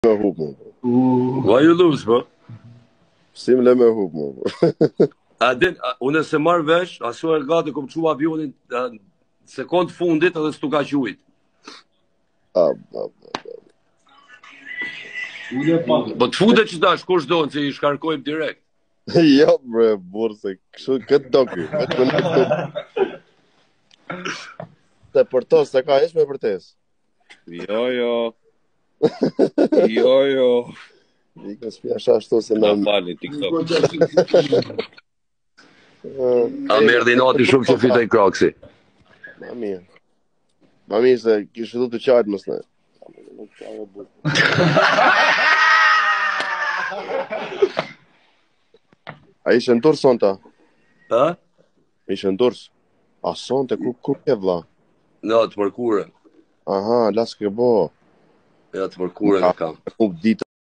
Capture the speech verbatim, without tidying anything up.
me hup mu. Why you lose, bro? Si më le me hup mu. A din, a- unë se marr vesh, aso e gati kom çu avionin a, sekond fundit edhe s'tu ka qujt. A, a, Po të futet që tash kush do që i shkarkojmë direkt. jo, bre, burë, se kështu këtë do ky. Vetëm në këtë. Se për to, se ka ish me përtes. Jo, jo. Jo, jo. Ikën s'pja shashtu se Na në... falni TikTok. A merdi nati shumë që fitej kraksi. Ma mirë. Ma mirë se kishë du të qajtë mësë ne. A ishe në turë sonta? Ha? Ishe në turës? A sonte, ku, ku ke vla? No, të mërkurën. Aha, lasë ke bo. Ja, të mërkurën e kam. Ku ditë.